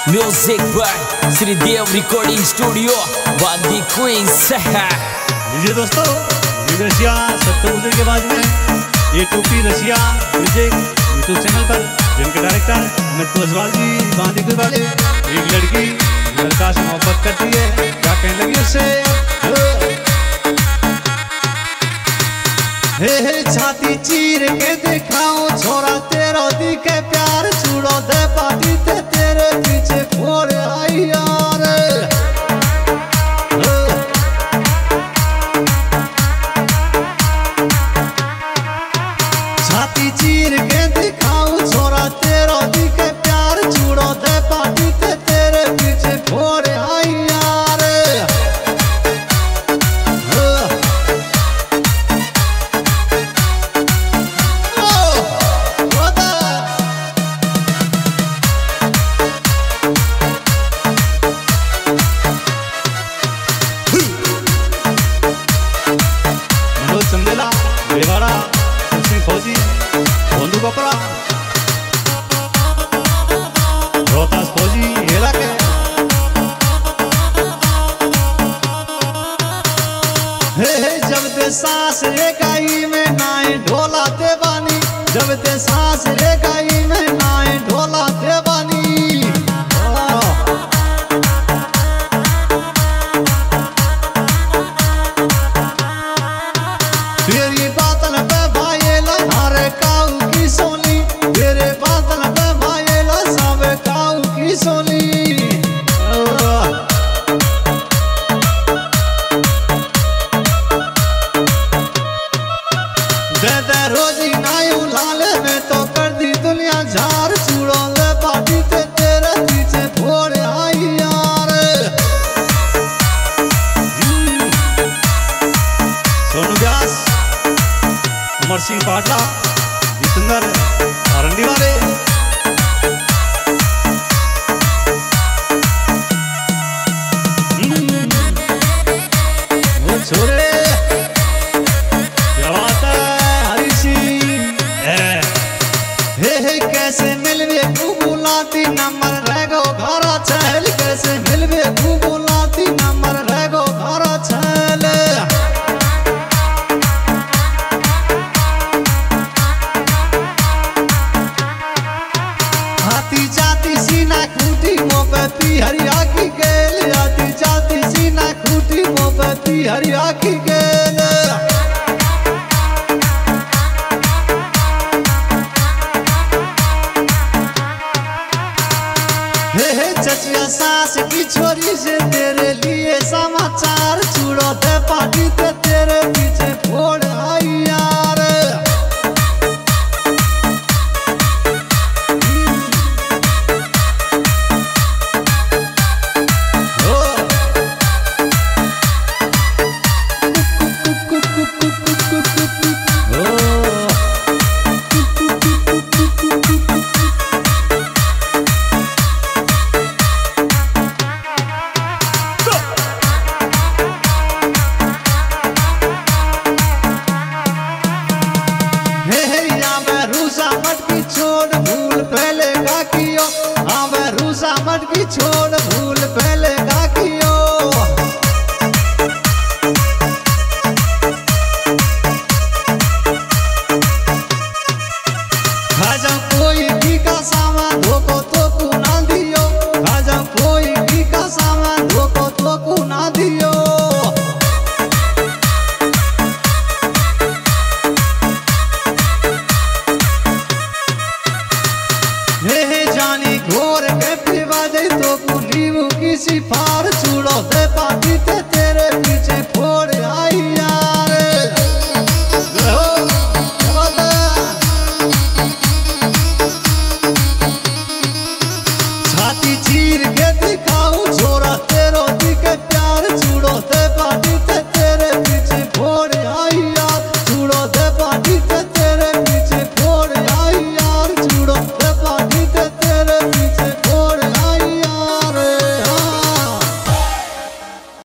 Music by Shridev recording studio वादी क्वींस। लीजिए दोस्तों, रसिया सत्तर के बाद में ये टोपी रसिया म्यूजिक यूट्यूब चैनल पर जिनके डायरेक्टर अमित ओसवाल जी बांदीपुर वाले। एक लड़की लड़का से मोहब्बत करती है, क्या कहने लगी उससे, हे छाती चीर के दिखाऊं छोरा तेरा दी के प्यार छुड़ो दे पाटी ते तेरे पीछे फोड़ आई यार। छाती चीर के दिखाऊं छोरा तेरा दी के प्यार छुड़ो दे पाटी ते तेरे पीछे फोड़ आई यार। चंदेला बेवाड़ा सिंह फौजी बंधु बपरा रोहतास फौजी हेला के हे जब ते सांस रेखाई में नाई ढोला देवानी, जब ते सांस रेखाई में नाई ढोला देवानी। तेरी बातन पे भाईला हारे काऊ की सोनी, तेरे बातन पे भाईला सावे काऊ की सोनी। दे दे रोजी नायू लाले में तो कर दी दुनिया झार छुड़ो ले पाटी ते तेरे पीछे फोड़ आई यार। सोनू व्यास, अमर सिंह पाटला, जितेंद्र आरंडी वाले। वो छोरे क्या बात है हरी सिंह। हे कैसे मिलवे तू बुलाती नंबर रहेगो घरा छल, कैसे मिलवे तू बुलाती नंबर रहेगो घरा छल। आती जाती सीना खूटी मोपती हरिया की गेल, आती जाती सीना खूटी मोपती हरिया की गेल। हे चचिया सास की छोरी से तेरे लिए समाचार छुड़ो दे पाटी ते तेरे पीछे फोड़ आई यार। छोड़ भूल पहले का कियो, हाँ मैं रूसा मटकी छोड़ भूल पहले का कियो। खाजा कोई भी का सामान धोको तो को ना दियो, खाजा कोई भी का सामान धोको तो को ना दियो। जानी घोर के पीवा दे तो कुलीबू की सिफार छुड़ो दे पाटी ते तेरे पीछे फोड़ आई।